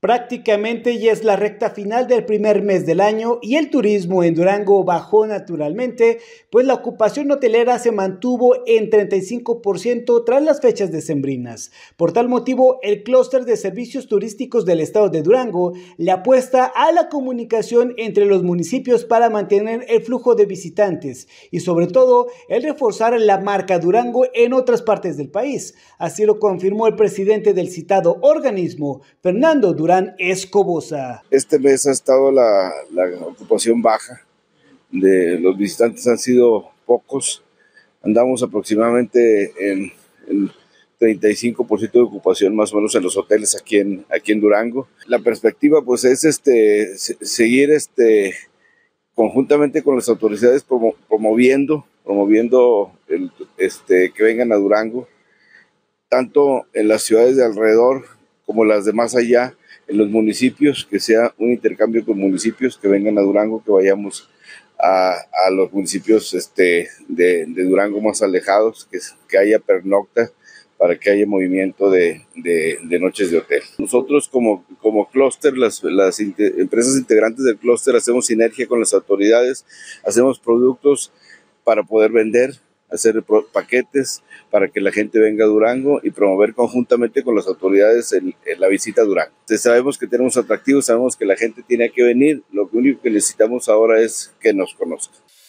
Prácticamente ya es la recta final del primer mes del año y el turismo en Durango bajó naturalmente, pues la ocupación hotelera se mantuvo en 35% tras las fechas decembrinas. Por tal motivo, el clúster de servicios turísticos del estado de Durango le apuesta a la comunicación entre los municipios para mantener el flujo de visitantes y sobre todo el reforzar la marca Durango en otras partes del país. Así lo confirmó el presidente del citado organismo, Fernando Durán Escobosa. Este mes ha estado la ocupación baja, los visitantes han sido pocos, andamos aproximadamente en 35% de ocupación más o menos en los hoteles aquí en Durango. La perspectiva pues es seguir conjuntamente con las autoridades promoviendo que vengan a Durango, tanto en las ciudades de alrededor como las de más allá, en los municipios, que sea un intercambio con municipios, que vengan a Durango, que vayamos a los municipios de Durango más alejados, que haya pernocta, para que haya movimiento de noches de hotel. Nosotros como clúster, las empresas integrantes del clúster, hacemos sinergia con las autoridades, hacemos productos para poder vender, hacer paquetes para que la gente venga a Durango y promover conjuntamente con las autoridades en la visita a Durango. Entonces, sabemos que tenemos atractivos, sabemos que la gente tiene que venir, lo único que necesitamos ahora es que nos conozcan.